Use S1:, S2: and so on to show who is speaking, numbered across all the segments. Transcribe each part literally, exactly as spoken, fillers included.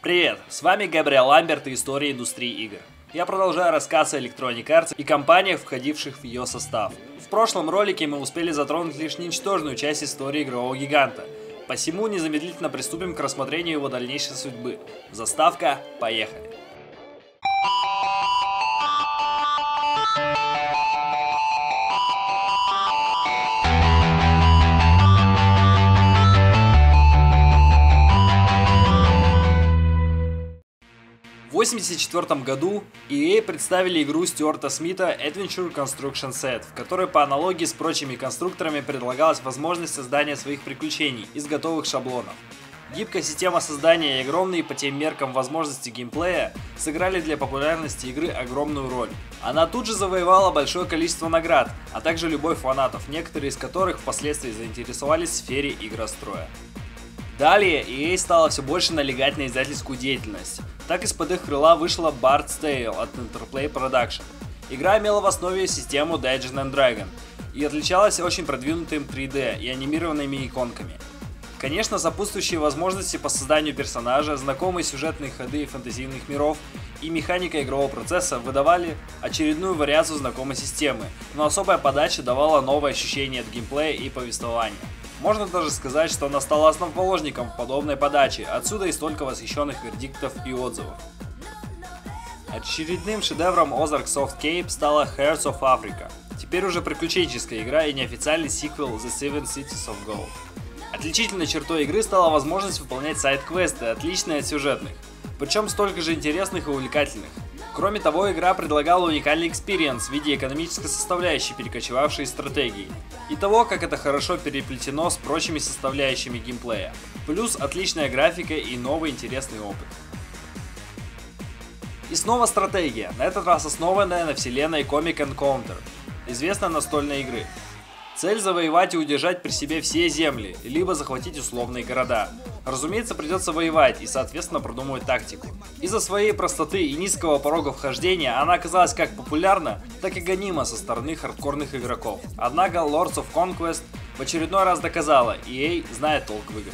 S1: Привет, с вами Габриэл Ламберт и История индустрии игр. Я продолжаю рассказ о Electronic Arts и компаниях, входивших в ее состав. В прошлом ролике мы успели затронуть лишь ничтожную часть истории игрового гиганта, посему незамедлительно приступим к рассмотрению его дальнейшей судьбы. Заставка, поехали! В восемьдесят четвёртом году и эй представили игру Стюарта Смита Adventure Construction Set, в которой по аналогии с прочими конструкторами предлагалась возможность создания своих приключений из готовых шаблонов. Гибкая система создания и огромные по тем меркам возможности геймплея сыграли для популярности игры огромную роль. Она тут же завоевала большое количество наград, а также любовь фанатов, некоторые из которых впоследствии заинтересовались в сфере игростроя. Далее и эй стала все больше налегать на издательскую деятельность. Так из-под их крыла вышла Bard's Tale от Interplay Production. Игра имела в основе систему Dungeons and Dragons и отличалась очень продвинутым три дэ и анимированными иконками. Конечно, сопутствующие возможности по созданию персонажа, знакомые сюжетные ходы фэнтезийных миров и механика игрового процесса выдавали очередную вариацию знакомой системы, но особая подача давала новое ощущение от геймплея и повествования. Можно даже сказать, что она стала основоположником подобной подачи, отсюда и столько восхищенных вердиктов и отзывов. Очередным шедевром Ozark Soft Cape стала Hearts of Africa, теперь уже приключенческая игра и неофициальный сиквел The Seven Cities of Gold. Отличительной чертой игры стала возможность выполнять сайд-квесты, отличные от сюжетных, причем столько же интересных и увлекательных. Кроме того, игра предлагала уникальный экспириенс в виде экономической составляющей, перекочевавшей из стратегии, и того, как это хорошо переплетено с прочими составляющими геймплея, плюс отличная графика и новый интересный опыт. И снова стратегия, на этот раз основанная на вселенной Comic Encounter, известной настольной игры. Цель завоевать и удержать при себе все земли, либо захватить условные города. Разумеется, придется воевать и, соответственно, продумывать тактику. Из-за своей простоты и низкого порога вхождения она оказалась как популярна, так и гонима со стороны хардкорных игроков. Однако Lords of Conquest в очередной раз доказала, и эй знает толк в играх.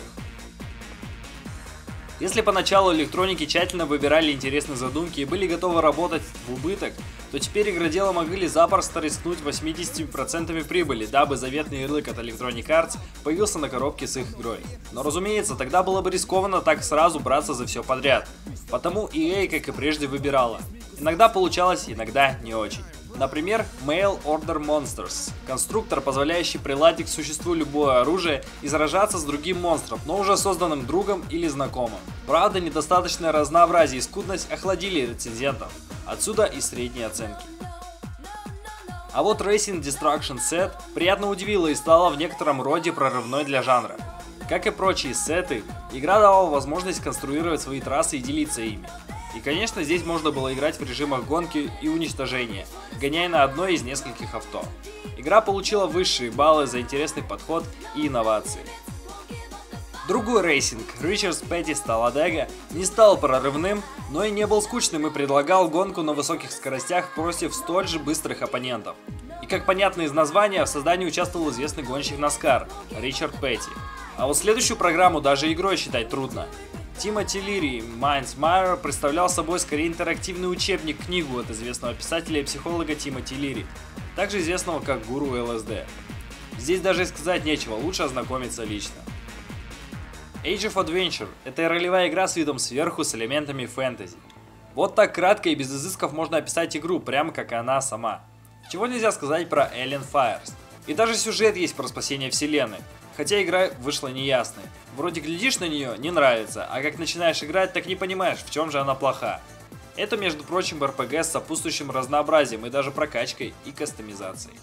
S1: Если поначалу электроники тщательно выбирали интересные задумки и были готовы работать в убыток, то теперь игроделы могли запросто рискнуть восьмидесятью процентами прибыли, дабы заветный ярлык от Electronic Arts появился на коробке с их игрой. Но разумеется, тогда было бы рискованно так сразу браться за все подряд, потому и эй, как и прежде, выбирала. Иногда получалось, иногда не очень. Например, Mail Order Monsters – конструктор, позволяющий приладить к существу любое оружие и сражаться с другим монстром, но уже созданным другом или знакомым. Правда, недостаточное разнообразие и скудность охладили рецензентов, отсюда и средние оценки. А вот Racing Destruction Set приятно удивила и стала в некотором роде прорывной для жанра. Как и прочие сеты, игра давала возможность конструировать свои трассы и делиться ими. И, конечно, здесь можно было играть в режимах гонки и уничтожения, гоняя на одной из нескольких авто. Игра получила высшие баллы за интересный подход и инновации. Другой рейсинг, Richard's Petty Talladega, не стал прорывным, но и не был скучным и предлагал гонку на высоких скоростях против столь же быстрых оппонентов. И как понятно из названия, в создании участвовал известный гонщик Наскар, Ричард Петти. А вот следующую программу даже игрой считать трудно. Тимоти Лири Mines Mire представлял собой скорее интерактивный учебник-книгу от известного писателя и психолога Тимоти Лири, также известного как гуру эл эс дэ. Здесь даже и сказать нечего, лучше ознакомиться лично. Age of Adventure – это ролевая игра с видом сверху с элементами фэнтези. Вот так кратко и без изысков можно описать игру, прямо как она сама. Чего нельзя сказать про Alien Fires. И даже сюжет есть про спасение вселенной. Хотя игра вышла неясной. Вроде глядишь на нее, не нравится, а как начинаешь играть, так не понимаешь, в чем же она плоха. Это, между прочим, эр пи джи с сопутствующим разнообразием и даже прокачкой и кастомизацией.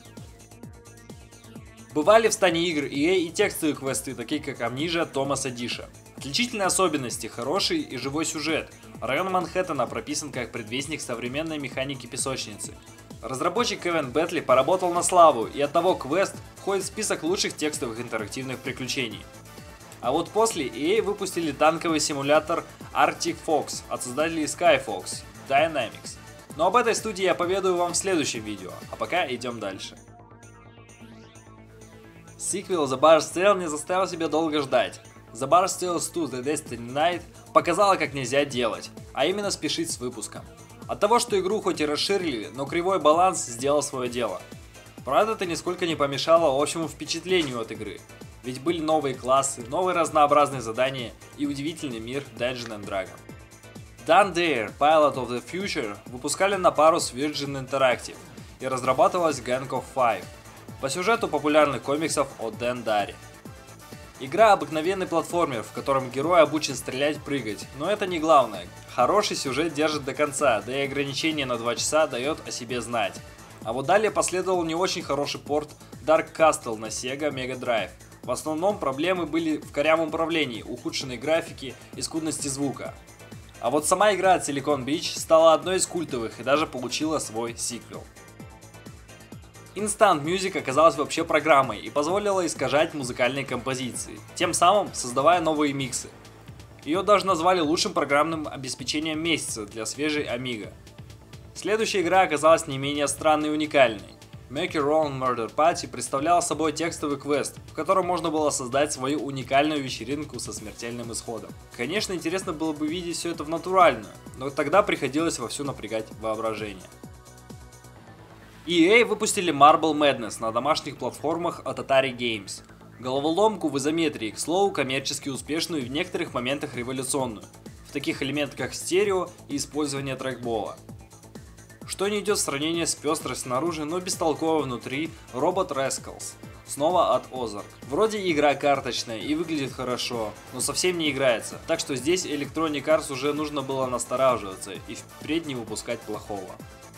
S1: Бывали в стане игр и эй и текстовые квесты, такие как Amnesia Томаса Диша. Отличительные особенности – хороший и живой сюжет. Район Манхэттена прописан как предвестник современной механики песочницы. Разработчик Кевин Бетли поработал на славу, и оттого квест входит в список лучших текстовых интерактивных приключений. А вот после и эй выпустили танковый симулятор Arctic Fox от создателей Skyfox Dynamics. Но об этой студии я поведаю вам в следующем видео, а пока идем дальше. Сиквел The Bard's Tale не заставил себя долго ждать. The Barstool to the Destiny Night показала, как нельзя делать, а именно спешить с выпуском. От того, что игру хоть и расширили, но кривой баланс сделал свое дело. Правда, это нисколько не помешало общему впечатлению от игры, ведь были новые классы, новые разнообразные задания и удивительный мир Dungeons and Dragons. Dan Dare Pilot of the Future выпускали на пару с Virgin Interactive и разрабатывалась Gang of Five по сюжету популярных комиксов о Дэн Даре. Игра обыкновенный платформер, в котором герой обучен стрелять, прыгать, но это не главное. Хороший сюжет держит до конца, да и ограничение на два часа дает о себе знать. А вот далее последовал не очень хороший порт Dark Castle на Sega Mega Drive. В основном проблемы были в корявом управлении, ухудшенной графике и скудности звука. А вот сама игра Silicon Beach стала одной из культовых и даже получила свой сиквел. Instant Music оказалась вообще программой и позволила искажать музыкальные композиции, тем самым создавая новые миксы. Ее даже назвали лучшим программным обеспечением месяца для свежей Amiga. Следующая игра оказалась не менее странной и уникальной. Make Your Own Murder Party представляла собой текстовый квест, в котором можно было создать свою уникальную вечеринку со смертельным исходом. Конечно, интересно было бы видеть все это в натуральную, но тогда приходилось вовсю напрягать воображение. и эй выпустили Marble Madness на домашних платформах от Atari Games. Головоломку в изометрии, к слову, коммерчески успешную и в некоторых моментах революционную, в таких элементах как стерео и использование трекбола. Что не идет в сравнение с пестрой снаружи, но бестолково внутри Robot Rascals, снова от Ozark. Вроде игра карточная и выглядит хорошо, но совсем не играется, так что здесь Electronic Arts уже нужно было настораживаться и впредь не выпускать плохого.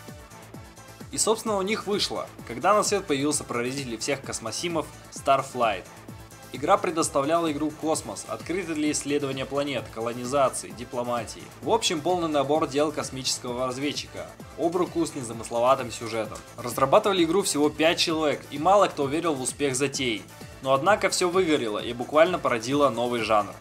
S1: И собственно у них вышло, когда на свет появился прародитель всех космосимов Starflight. Игра предоставляла игру «Космос», открытый для исследования планет, колонизации, дипломатии. В общем, полный набор дел космического разведчика, об руку с незамысловатым сюжетом. Разрабатывали игру всего пять человек, и мало кто верил в успех затеи. Но однако все выгорело и буквально породило новый жанр.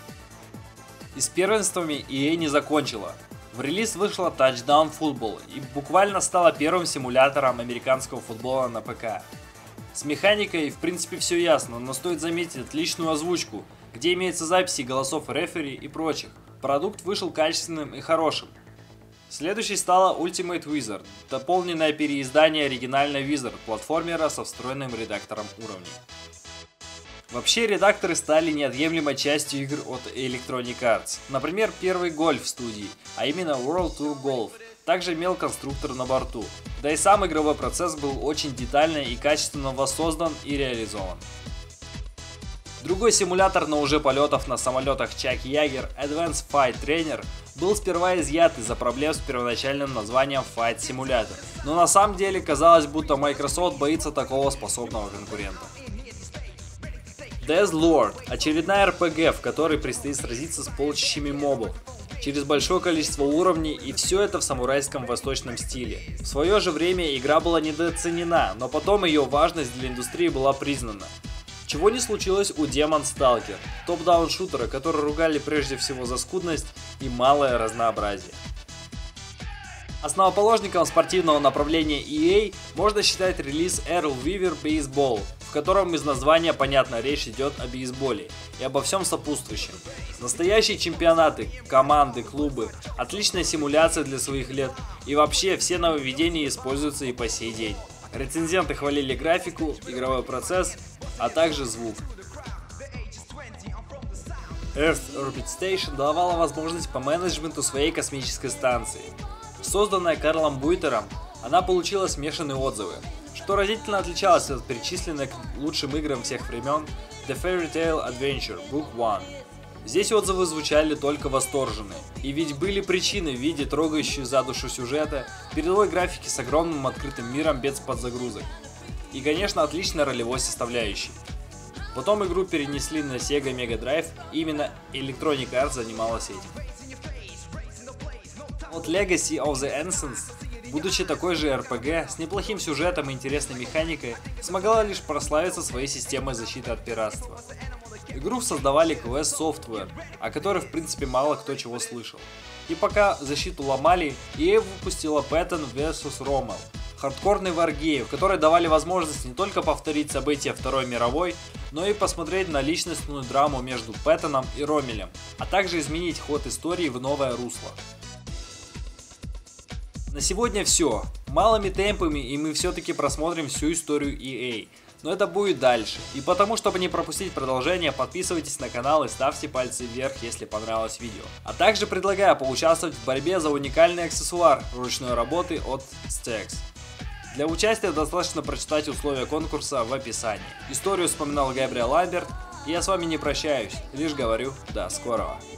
S1: И с первенствами и эй не закончила. В релиз вышла Touchdown Football и буквально стала первым симулятором американского футбола на ПК. С механикой в принципе все ясно, но стоит заметить отличную озвучку, где имеются записи голосов рефери и прочих. Продукт вышел качественным и хорошим. Следующей стала Ultimate Wizard, дополненное переиздание оригинальной Wizard платформера со встроенным редактором уровней. Вообще редакторы стали неотъемлемой частью игр от Electronic Arts. Например, первый гольф в студии, а именно World Tour Golf, также имел конструктор на борту. Да и сам игровой процесс был очень детально и качественно воссоздан и реализован. Другой симулятор, но уже полетов на самолетах Chuck Yeager Advanced Fight Trainer был сперва изъят из-за проблем с первоначальным названием Fight Simulator. Но на самом деле казалось, будто Microsoft боится такого способного конкурента. Death Lord – очередная эр пи джи, в которой предстоит сразиться с полчищами мобов, через большое количество уровней, и все это в самурайском восточном стиле. В свое же время игра была недооценена, но потом ее важность для индустрии была признана. Чего не случилось у Demon Stalker, топ-даун шутера, который ругали прежде всего за скудность и малое разнообразие. Основоположником спортивного направления и эй можно считать релиз Earl Weaver Baseball, в котором из названия понятно речь идет о бейсболе и обо всем сопутствующем. Настоящие чемпионаты, команды, клубы, отличная симуляция для своих лет и вообще все нововведения используются и по сей день. Рецензенты хвалили графику, игровой процесс, а также звук. Earth Orbit Station давала возможность по менеджменту своей космической станции. Созданная Карлом Буйтером, она получила смешанные отзывы, что разительно отличалось от перечисленной к лучшим играм всех времен The Fairy Tale Adventure Book один. Здесь отзывы звучали только восторженные, и ведь были причины в виде трогающей за душу сюжета, передовой графики с огромным открытым миром без подзагрузок, и конечно отличной ролевой составляющей. Потом игру перенесли на Sega Mega Drive, и именно Electronic Arts занималась этим. Вот Legacy of the Ancients, будучи такой же эр пи джи с неплохим сюжетом и интересной механикой, смогла лишь прославиться своей системой защиты от пиратства. Игру создавали кью эс Software, о которой в принципе мало кто чего слышал. И пока защиту ломали, и эй выпустила Patton версус. Rommel, Хардкорный варгейм, в который давали возможность не только повторить события Второй мировой, но и посмотреть на личностную драму между Пэттоном и Роммелем, а также изменить ход истории в новое русло. На сегодня все. Малыми темпами, и мы все-таки просмотрим всю историю и эй. Но это будет дальше. И потому, чтобы не пропустить продолжение, подписывайтесь на канал и ставьте пальцы вверх, если понравилось видео. А также предлагаю поучаствовать в борьбе за уникальный аксессуар ручной работы от Stax. Для участия достаточно прочитать условия конкурса в описании. Историю вспоминал Габриэл Ламберт, и я с вами не прощаюсь, лишь говорю до скорого.